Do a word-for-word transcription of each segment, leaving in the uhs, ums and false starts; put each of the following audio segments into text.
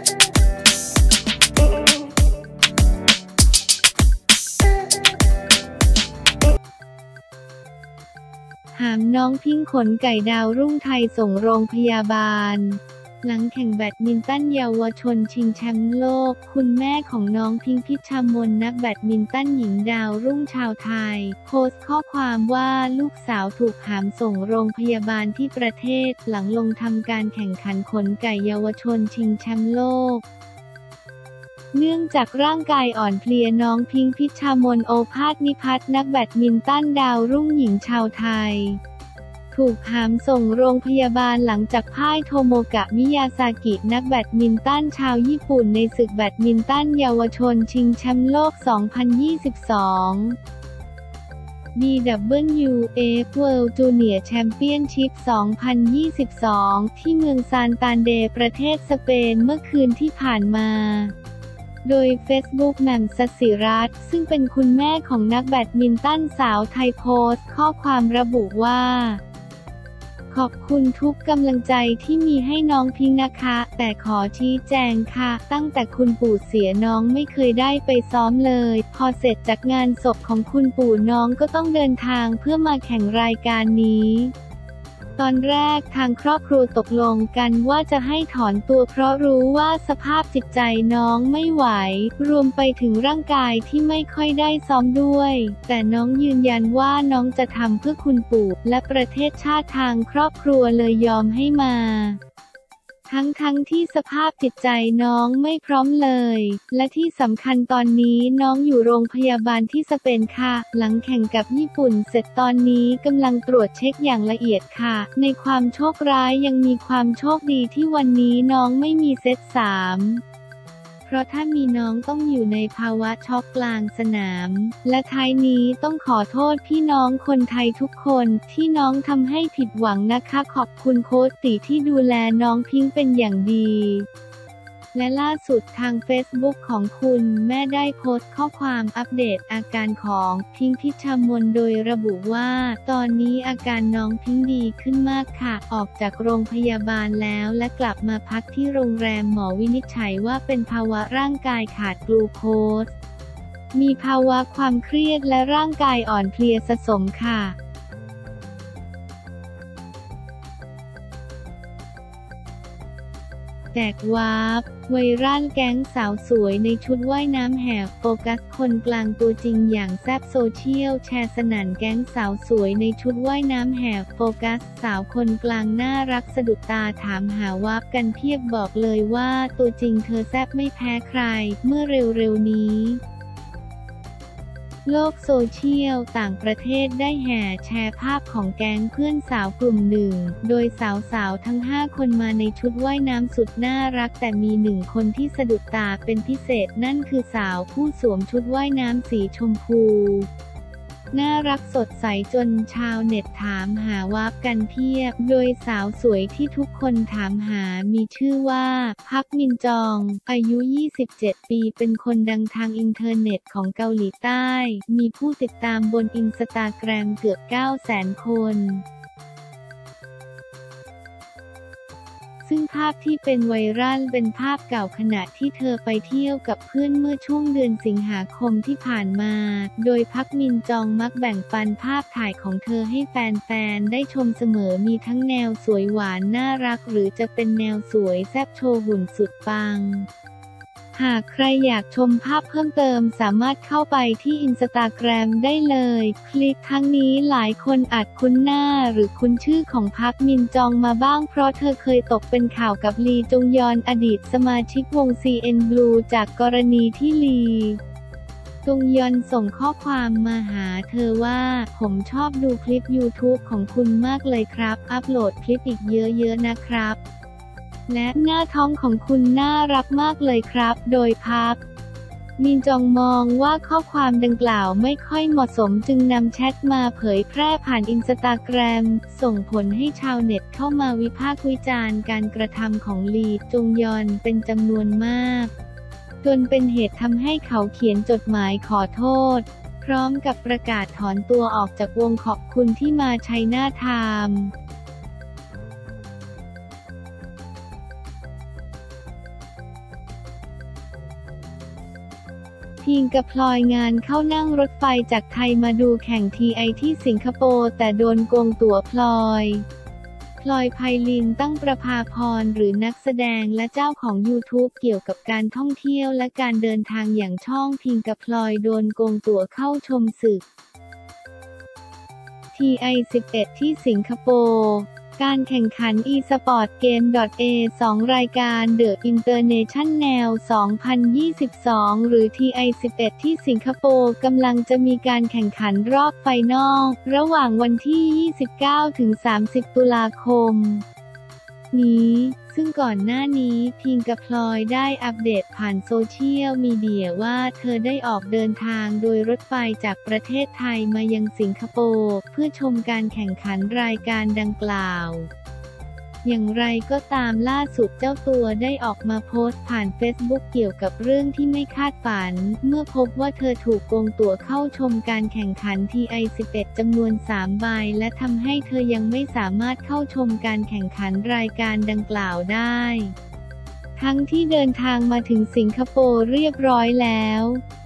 หามน้องพิงขนไก่ดาวรุ่งไทยส่งโรงพยาบาลหลังแข่งแบดมินตันเยาวชนชิงแชมป์โลกคุณแม่ของน้องพิงพิชามนนักแบดมินตันหญิงดาวรุ่งชาวไทยโพสต์ข้อความว่าลูกสาวถูกหามส่งโรงพยาบาลที่ประเทศหลังลงทำการแข่งขันขนไก่เยาวชนชิงแชมป์โลกเนื่องจากร่างกายอ่อนเพลียน้องพิงพิชามนโอภาสนิพัฒน์นักแบดมินตันดาวรุ่งหญิงชาวไทยถูกหามส่งโรงพยาบาลหลังจากพ่ายโทโมกะมิยาซากินักแบดมินตันชาวญี่ปุ่นในศึกแบดมินตันเยาวชนชิงแชมป์โลก สองพันยี่สิบสอง บี ดับเบิลยู เอฟ World Junior Championship สองพันยี่สิบสอง ที่เมืองซานตานเดประเทศสเปนเมื่อคืนที่ผ่านมาโดยเฟซบุ๊กแหม่มสศิรัตน์ซึ่งเป็นคุณแม่ของนักแบดมินตันสาวไทยโพสต์ข้อความระบุว่าขอบคุณทุกกำลังใจที่มีให้น้องพิงนะคะแต่ขอชี้แจงค่ะตั้งแต่คุณปู่เสียน้องไม่เคยได้ไปซ้อมเลยพอเสร็จจากงานศพของคุณปู่น้องก็ต้องเดินทางเพื่อมาแข่งรายการนี้ตอนแรกทางครอบครัวตกลงกันว่าจะให้ถอนตัวเพราะรู้ว่าสภาพจิตใจน้องไม่ไหวรวมไปถึงร่างกายที่ไม่ค่อยได้ซ้อมด้วยแต่น้องยืนยันว่าน้องจะทำเพื่อคุณปู่และประเทศชาติทางครอบครัวเลยยอมให้มาทั้งๆ ท, ที่สภาพจิตใจน้องไม่พร้อมเลยและที่สำคัญตอนนี้น้องอยู่โรงพยาบาลที่สเปนค่ะหลังแข่งกับญี่ปุ่นเสร็จตอนนี้กำลังตรวจเช็คอย่างละเอียดค่ะในความโชคร้ายยังมีความโชคดีที่วันนี้น้องไม่มีเซตสามเพราะถ้ามีน้องต้องอยู่ในภาวะช็อกกลางสนามและท้ายนี้ต้องขอโทษพี่น้องคนไทยทุกคนที่น้องทำให้ผิดหวังนะคะขอบคุณโค้ชตีที่ดูแลน้องพิงเป็นอย่างดีและล่าสุดทางเฟซบุ๊กของคุณแม่ได้โพสต์ข้อความอัปเดตอาการของพิงพิชามนโดยระบุว่าตอนนี้อาการน้องพิงดีขึ้นมากค่ะออกจากโรงพยาบาลแล้วและกลับมาพักที่โรงแรมหมอวินิจฉัยว่าเป็นภาวะร่างกายขาดกลูโคสมีภาวะความเครียดและร่างกายอ่อนเพลียสะสมค่ะแจกวาร์ปไวรัลแก๊งสาวสวยในชุดว่ายน้ำแหกโฟกัสคนกลางตัวจริงอย่างแซ่บโซเชียลแชร์สนั่นแก๊งสาวสวยในชุดว่ายน้ำแหกโฟกัสสาวคนกลางน่ารักสะดุดตาถามหาวาร์ปกันเพียบบอกเลยว่าตัวจริงเธอแซ่บไม่แพ้ใครเมื่อเร็วๆนี้โลกโซเชียลต่างประเทศได้แห่แชร์ภาพของแก๊งเพื่อนสาวกลุ่มหนึ่งโดยสาวๆทั้งห้าคนมาในชุดว่ายน้ำสุดน่ารักแต่มีหนึ่งคนที่สะดุดตาเป็นพิเศษนั่นคือสาวผู้สวมชุดว่ายน้ำสีชมพูน่ารักสดใสจนชาวเน็ตถามหาวาร์ปกันเพียบโดยสาวสวยที่ทุกคนถามหามีชื่อว่าพักมินจองอายุยี่สิบเจ็ดปีเป็นคนดังทางอินเทอร์เน็ตของเกาหลีใต้มีผู้ติดตามบนอินสตาแกรมเกือบ เก้าแสน คนซึ่งภาพที่เป็นไวรัลเป็นภาพเก่าขณะที่เธอไปเที่ยวกับเพื่อนเมื่อช่วงเดือนสิงหาคมที่ผ่านมาโดยพักมินจองมักแบ่งปันภาพถ่ายของเธอให้แฟนๆได้ชมเสมอมีทั้งแนวสวยหวานน่ารักหรือจะเป็นแนวสวยแซ่บโชว์หุ่นสุดปังหากใครอยากชมภาพเพิ่มเติมสามารถเข้าไปที่อินสตาแกรมได้เลยคลิปทั้งนี้หลายคนอาจคุ้นหน้าหรือคุ้นชื่อของพักมินจองมาบ้างเพราะเธอเคยตกเป็นข่าวกับลีจงยอนอดีตสมาชิกวง ซี เอ็น Blue จากกรณีที่ลีจงยอนส่งข้อความมาหาเธอว่าผมชอบดูคลิป YouTube ของคุณมากเลยครับอัปโหลดคลิปอีกเยอะๆนะครับและหน้าท้องของคุณน่ารักมากเลยครับโดยพักมินจองมองว่าข้อความดังกล่าวไม่ค่อยเหมาะสมจึงนำแชทมาเผยแพร่ผ่านอินสตาแกรมส่งผลให้ชาวเน็ตเข้ามาวิพากษ์วิจารณ์การกระทำของลีจงยอนเป็นจำนวนมากจนเป็นเหตุทำให้เขาเขียนจดหมายขอโทษพร้อมกับประกาศถอนตัวออกจากวงขอบคุณที่มาชัยนาทไทม์พิงกับพลอยงานเข้านั่งรถไฟจากไทยมาดูแข่ง ที ไอ ที่สิงคโปร์แต่โดนโกงตั๋วพลอยพลอยไพลินตั้งประภาพรหรือนักแสดงและเจ้าของ YouTube เกี่ยวกับการท่องเที่ยวและการเดินทางอย่างช่องพิงกับพลอยโดนโกงตั๋วเข้าชมศึก ที ไอ สิบเอ็ด ที่สิงคโปร์การแข่งขัน e-sport game เอ สอง รายการ The International สองพันยี่สิบสอง หรือ ที ไอ สิบเอ็ด ที่สิงคโปร์กำลังจะมีการแข่งขันรอบไฟนอลระหว่างวันที่ ยี่สิบเก้าถึงสามสิบ ตุลาคมนี้ซึ่งก่อนหน้านี้พิงกับพลอยได้อัปเดตผ่านโซเชียลมีเดียว่าเธอได้ออกเดินทางโดยรถไฟจากประเทศไทยมายังสิงคโปร์เพื่อชมการแข่งขันรายการดังกล่าวอย่างไรก็ตามล่าสุดเจ้าตัวได้ออกมาโพสต์ผ่านเฟซบุ๊กเกี่ยวกับเรื่องที่ไม่คาดฝันเมื่อพบว่าเธอถูกโกงตั๋วเข้าชมการแข่งขัน ที ไอ สิบเอ็ด จำนวนสามใบและทำให้เธอยังไม่สามารถเข้าชมการแข่งขันรายการดังกล่าวได้ทั้งที่เดินทางมาถึงสิงคโปร์เรียบร้อยแล้ว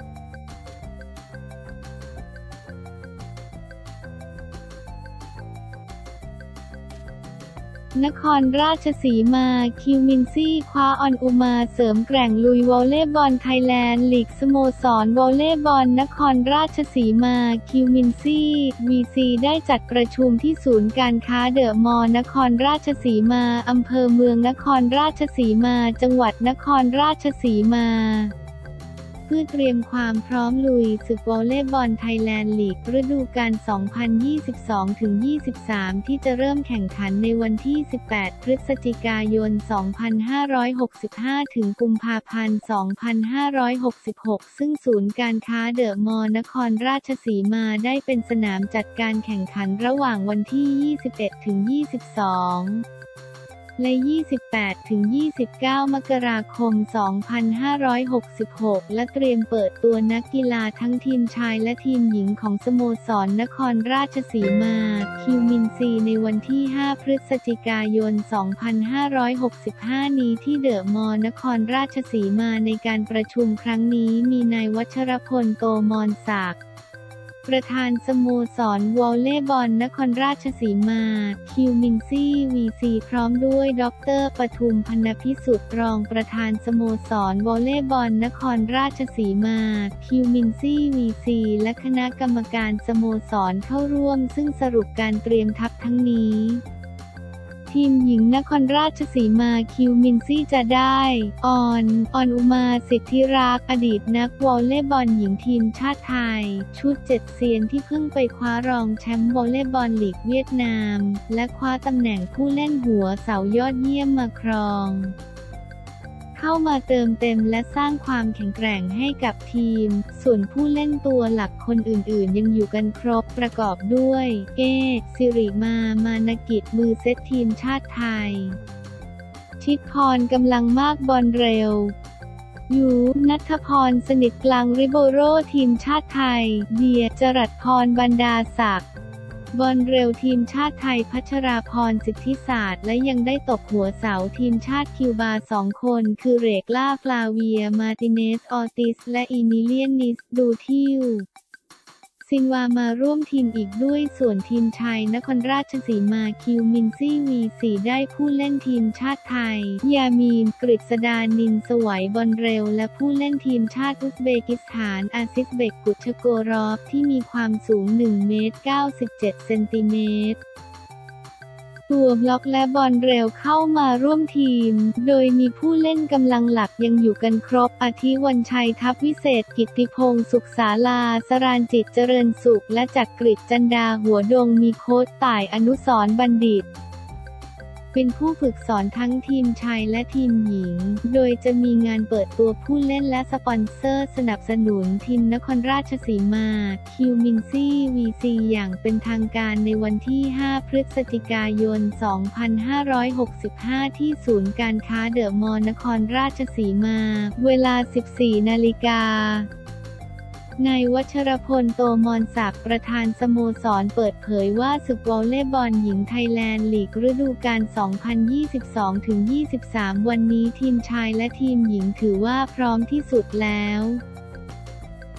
นครราชสีมาคิวมินซี่คว้าออนอุมาเสริมแกร่งลุยวอลเลย์บอลไทยแลนด์ลีกสโมสรวอลเลย์บอลนครราชสีมาคิวมินซี่ วี ซี ได้จัดประชุมที่ศูนย์การค้าเดอะมอลล์นครราชสีมาอำเภอเมืองนครราชสีมาจังหวัดนครราชสีมาเพื่อเตรียมความพร้อมลุยศึกวอลเลย์บอลไทยแลนด์ลีกฤดูกาล สองพันยี่สิบสองถึงยี่สิบสาม ที่จะเริ่มแข่งขันในวันที่ สิบแปด พฤศจิกายน สองพันห้าร้อยหกสิบห้า ถึงกุมภาพันธ์ สองพันห้าร้อยหกสิบหก ซึ่งศูนย์การค้าเดอะมอลล์นครราชสีมาได้เป็นสนามจัดการแข่งขันระหว่างวันที่ ยี่สิบเอ็ด ถึง ยี่สิบสองและ ยี่สิบแปด ถึง ยี่สิบเก้า มกราคม สองพันห้าร้อยหกสิบหก และเตรียมเปิดตัวนักกีฬาทั้งทีมชายและทีมหญิงของสโมสรนครราชสีมาคิวมินซีในวันที่ ห้า พฤศจิกายน สองพันห้าร้อยหกสิบห้า นี้ที่เดอะมอลล์นครราชสีมาในการประชุมครั้งนี้มีนายวัชรพลโตมรศักดิ์ประธานสโมสรวอลเลย์บอลนครราชสีมาคิวมินซี่ วี ซี พร้อมด้วยดร.ปทุมพรรณพิสุทธิ์รองประธานสโมสรวอลเลย์บอลนครราชสีมาคิวมินซี่ วี ซี และคณะกรรมการสโมสรเข้าร่วมซึ่งสรุปการเตรียมทัพทั้งนี้ทีมหญิงนครราชสีมาคิวมินซี่จะได้ออนออนอุมาสิทธิรักษ์อดีตนักวอลเลย์บอลหญิงทีมชาติไทยชุดเจ็ดเซียนที่เพิ่งไปคว้ารองแชมป์วอลเลย์บอลลีกเวียดนามและคว้าตำแหน่งผู้เล่นหัวเสายอดเยี่ยมมาครองเข้ามาเติมเต็มและสร้างความแข็งแกร่งให้กับทีมส่วนผู้เล่นตัวหลักคนอื่นๆยังอยู่กันครบประกอบด้วยเอสิริมามานกิจมือเซตทีมชาติไทยชิดพรกำลังมากบอลเร็วยูณัฐพรสนิทกลางริโบโรทีมชาติไทยเดียจรัสพรบรรดาศักดิ์บอลเร็วทีมชาติไทยพัชราพรสิทธิศาสตร์และยังได้ตบหัวเสาทีมชาติคิวบาสองคนคือเรกล่าฟลาเวียมาติเนสออติสและอีมิเลียนนิสดูทิวซินวามาร่วมทีมอีกด้วยส่วนทีมชายนครราชสีมาคิวมินซี่ วี ซี ได้ผู้เล่นทีมชาติไทยยามีนกฤษดานินสวัยบอลเร็วและผู้เล่นทีมชาติอุซเบกิสถานอาซิสเบกกุชโกรอฟที่มีความสูงหนึ่งเมตรเก้าสิบเจ็ดเซนติเมตรตัวบล็อกและบอลเร็วเข้ามาร่วมทีมโดยมีผู้เล่นกำลังหลักยังอยู่กันครบอาทิวันชัยทัพวิเศษกิตติพงษ์สุขศาลาสรานจิตเจริญสุขและจักริดจันดาหัวดงมีโค้ชต่ายอนุสรณ์บัณฑิตเป็นผู้ฝึกสอนทั้งทีมชายและทีมหญิงโดยจะมีงานเปิดตัวผู้เล่นและสปอนเซอร์สนับสนุนทีมนครราชสีมาคิวมินซี่ วี ซี อย่างเป็นทางการในวันที่ ห้า พฤศจิกายน สองพันห้าร้อยหกสิบห้า ที่ศูนย์การค้าเดอะมอลล์นครราชสีมาเวลา สิบสี่ นาฬิกานายวัชรพลโตมรศักดิ์ประธานสโมสรเปิดเผยว่าศึกวอลเลย์บอลหญิงไทยแลนด์ลีกฤดูกาล สองพันยี่สิบสองถึงยี่สิบสาม วันนี้ทีมชายและทีมหญิงถือว่าพร้อมที่สุดแล้ว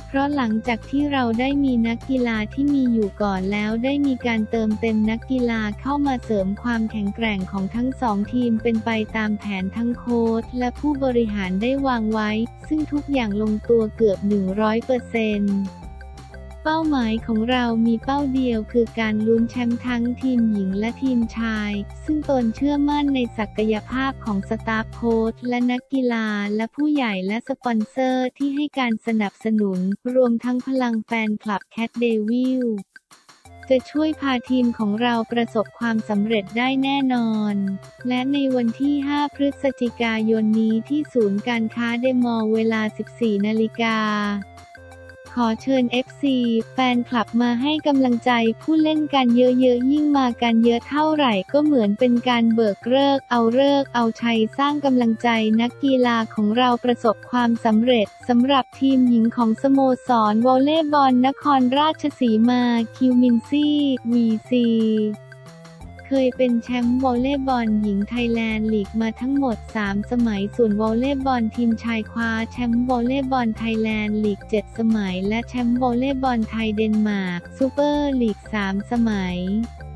เพราะหลังจากที่เราได้มีนักกีฬาที่มีอยู่ก่อนแล้วได้มีการเติมเต็มนักกีฬาเข้ามาเสริมความแข็งแกร่งของทั้งสองทีมเป็นไปตามแผนทั้งโค้ชและผู้บริหารได้วางไว้ซึ่งทุกอย่างลงตัวเกือบ หนึ่งร้อยเปอร์เซ็นต์เป้าหมายของเรามีเป้าเดียวคือการลุ้นแชมป์ทั้งทีมหญิงและทีมชายซึ่งตนเชื่อมั่นในศักยภาพของสตาฟโค้ชและนักกีฬาและผู้ใหญ่และสปอนเซอร์ที่ให้การสนับสนุนรวมทั้งพลังแฟนคลับแคทเดวิลจะช่วยพาทีมของเราประสบความสำเร็จได้แน่นอนและในวันที่ห้าพฤศจิกายนนี้ที่ศูนย์การค้าเดมอลล์เวลา สิบสี่นาฬิกาขอเชิญ เอฟ ซี แฟนคลับมาให้กำลังใจผู้เล่นกันเยอะๆยิ่งมากันเยอะเท่าไหร่ก็เหมือนเป็นการเบิกฤกษ์เอาฤกษ์เอาชัยสร้างกำลังใจนักกีฬาของเราประสบความสำเร็จสำหรับทีมหญิงของสโมสรวอลเลย์บอลนครราชสีมาคิวมินซี่ วี ซี เคยเป็นแชมป์วอลเลย์บอลหญิงไทยแลนด์ลีกมาทั้งหมดสามสมัยส่วนวอลเลย์บอลทีมชายคว้าแชมป์วอลเลย์บอลไทยแลนด์ลีกเจ็ดสมัยและแชมป์วอลเลย์บอลไทยเดนมาร์กซูเปอร์ลีกสามสมัย